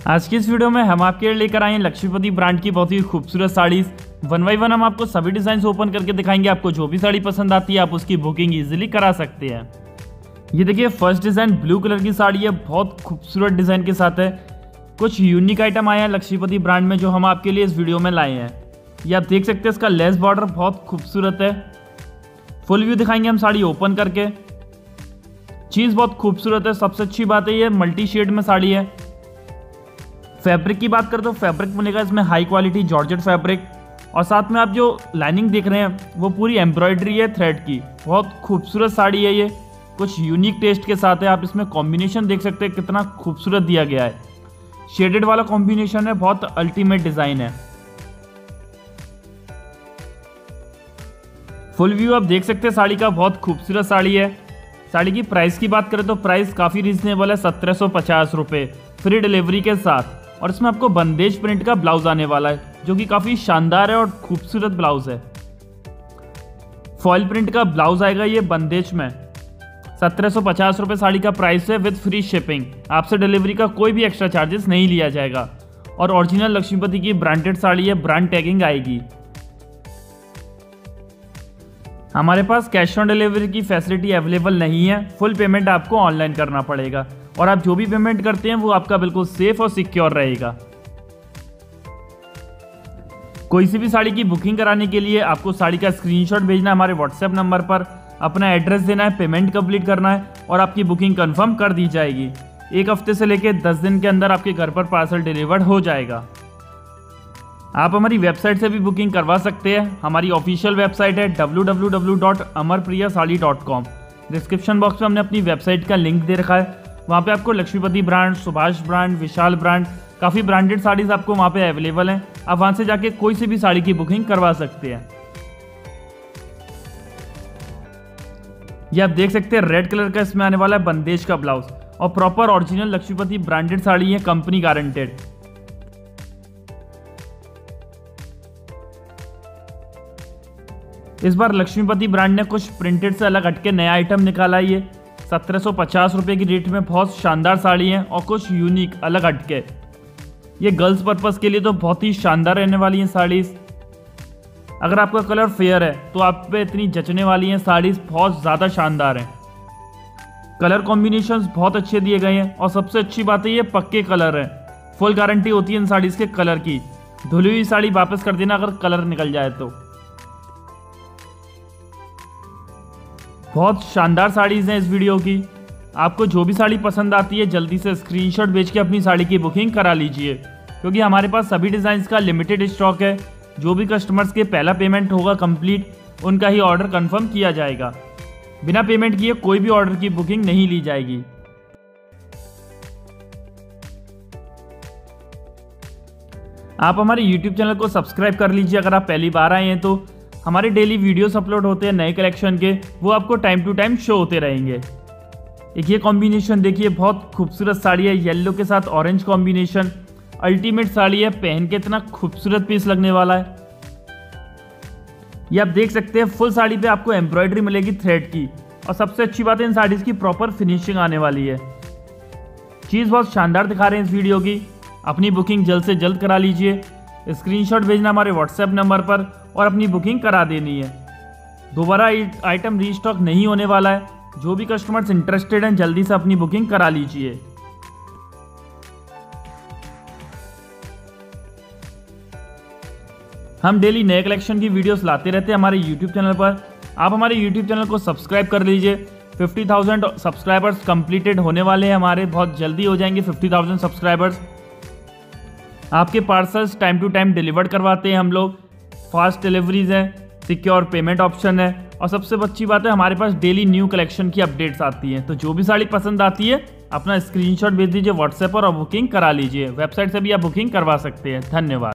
आज की इस वीडियो में हम आपके लिए लेकर आए हैं लक्ष्मीपति ब्रांड की बहुत ही खूबसूरत साड़ीज। 1 बाय 1 हम आपको सभी डिजाइन ओपन करके दिखाएंगे। आपको जो भी साड़ी पसंद आती है आप उसकी बुकिंग इजीली करा सकते हैं। ये देखिए फर्स्ट डिजाइन ब्लू कलर की साड़ी है, बहुत खूबसूरत डिजाइन के साथ है। कुछ यूनिक आइटम आए हैं लक्ष्मीपति ब्रांड में जो हम आपके लिए इस वीडियो में लाए हैं। ये आप देख सकते हैं, इसका लेस बॉर्डर बहुत खूबसूरत है। फुल व्यू दिखाएंगे हम साड़ी ओपन करके। चीज बहुत खूबसूरत है। सबसे अच्छी बात है ये मल्टी शेड में साड़ी है। फैब्रिक की बात करें तो फैब्रिक मिलेगा इसमें हाई क्वालिटी जॉर्जेट फैब्रिक, और साथ में आप जो लाइनिंग देख रहे हैं वो पूरी एम्ब्रॉयडरी है थ्रेड की। बहुत खूबसूरत साड़ी है ये, कुछ यूनिक टेस्ट के साथ है। आप इसमें कॉम्बिनेशन देख सकते हैं कितना खूबसूरत दिया गया है। शेडेड वाला कॉम्बिनेशन है, बहुत अल्टीमेट डिजाइन है। फुल व्यू आप देख सकते हैं साड़ी का, बहुत खूबसूरत साड़ी है। साड़ी की प्राइस की बात करें तो प्राइस काफ़ी रीजनेबल है, 1750 रुपये फ्री डिलीवरी के साथ। और इसमें आपको बंदेज प्रिंट का ब्लाउज आने वाला है जो कि काफ़ी शानदार है और खूबसूरत ब्लाउज है। फॉइल प्रिंट का ब्लाउज आएगा ये बंदेज में। 1750 रुपये साड़ी का प्राइस है विद फ्री शिपिंग। आपसे डिलीवरी का कोई भी एक्स्ट्रा चार्जेस नहीं लिया जाएगा। और ओरिजिनल लक्ष्मीपति की ब्रांडेड साड़ी है, ब्रांड टैगिंग आएगी। हमारे पास कैश ऑन डिलीवरी की फैसिलिटी अवेलेबल नहीं है। फुल पेमेंट आपको ऑनलाइन करना पड़ेगा, और आप जो भी पेमेंट करते हैं वो आपका बिल्कुल सेफ और सिक्योर रहेगा। कोई सी भी साड़ी की बुकिंग कराने के लिए आपको साड़ी का स्क्रीनशॉट भेजना है हमारे व्हाट्सएप नंबर पर, अपना एड्रेस देना है, पेमेंट कंप्लीट करना है और आपकी बुकिंग कंफर्म कर दी जाएगी। 1 हफ्ते से लेकर 10 दिन के अंदर आपके घर पर पार्सल डिलीवर्ड हो जाएगा। आप हमारी वेबसाइट से भी बुकिंग करवा सकते हैं। हमारी ऑफिशियल वेबसाइट है www.amarpriyasari.com। डिस्क्रिप्शन बॉक्स में हमने अपनी वेबसाइट का लिंक दे रखा है। वहाँ पे आपको Laxmipati brand, Subhash brand, Vishal brand, काफ़ी ब्रांडेड साड़ीज आपको वहाँ पे अवेलेबल हैं। आप वहाँ से जाके कोई सी भी साड़ी की बुकिंग करवा सकते हैं। ये आप देख सकते हैं रेड कलर का इसमें आने वाला है बंदेज का ब्लाउज, और proper original Laxmipati branded sari है, कंपनी गारंटेड। इस बार लक्ष्मीपति ब्रांड ने कुछ प्रिंटेड से अलग हटके नया आइटम निकाला है। ये 1750 रुपये की रेट में बहुत शानदार साड़ी है और कुछ यूनिक अलग हटके। ये गर्ल्स पर्पस के लिए तो बहुत ही शानदार रहने वाली हैं साड़ीज। अगर आपका कलर फेयर है तो आप पे इतनी जचने वाली हैं साड़ीज, बहुत ज़्यादा शानदार हैं। कलर कॉम्बिनेशंस बहुत अच्छे दिए गए हैं, और सबसे अच्छी बात है ये पक्के कलर है। फुल गारंटी होती है इन साड़ीज के कलर की। धुली हुई साड़ी वापस कर देना अगर कलर निकल जाए तो। बहुत शानदार साड़ीज़ हैं इस वीडियो की। आपको जो भी साड़ी पसंद आती है जल्दी से स्क्रीनशॉट भेज के अपनी साड़ी की बुकिंग करा लीजिए, क्योंकि हमारे पास सभी डिज़ाइंस का लिमिटेड स्टॉक है। जो भी कस्टमर्स के पहला पेमेंट होगा कंप्लीट, उनका ही ऑर्डर कंफर्म किया जाएगा। बिना पेमेंट किए कोई भी ऑर्डर की बुकिंग नहीं ली जाएगी। आप हमारे YouTube चैनल को सब्सक्राइब कर लीजिए अगर आप पहली बार आए हैं तो। हमारे डेली वीडियोस अपलोड होते हैं नए कलेक्शन के, वो आपको टाइम टू टाइम शो होते रहेंगे। एक ये कॉम्बिनेशन देखिए, बहुत खूबसूरत साड़ी है, येलो के साथ ऑरेंज कॉम्बिनेशन। अल्टीमेट साड़ी है, पहन के इतना खूबसूरत पीस लगने वाला है। ये आप देख सकते हैं फुल साड़ी पे आपको एम्ब्रॉयडरी मिलेगी थ्रेड की, और सबसे अच्छी बात है इन साड़ीज की प्रॉपर फिनिशिंग आने वाली है। चीज़ बहुत शानदार दिखा रहे हैं इस वीडियो की। अपनी बुकिंग जल्द से जल्द करा लीजिए। स्क्रीनशॉट भेजना हमारे व्हाट्सएप नंबर पर और अपनी बुकिंग करा देनी है। दोबारा आइटम रीस्टॉक नहीं होने वाला है। जो भी कस्टमर्स इंटरेस्टेड हैं जल्दी से अपनी बुकिंग करा लीजिए। हम डेली नए कलेक्शन की वीडियोस लाते रहते हैं हमारे YouTube चैनल पर। आप हमारे YouTube चैनल को सब्सक्राइब कर लीजिए। 50,000 सब्सक्राइबर्स कंप्लीटेड होने वाले हैं हमारे, बहुत जल्दी हो जाएंगे 50,000 सब्सक्राइबर्स। आपके parcels time to time deliver करवाते हैं हम लोग। फास्ट डिलीवरीज हैं, सिक्योर पेमेंट ऑप्शन है, और सबसे अच्छी बात है हमारे पास डेली न्यू कलेक्शन की अपडेट्स आती हैं। तो जो भी साड़ी पसंद आती है अपना स्क्रीनशॉट भेज दीजिए व्हाट्सएप पर और बुकिंग करा लीजिए। वेबसाइट से भी आप बुकिंग करवा सकते हैं। धन्यवाद।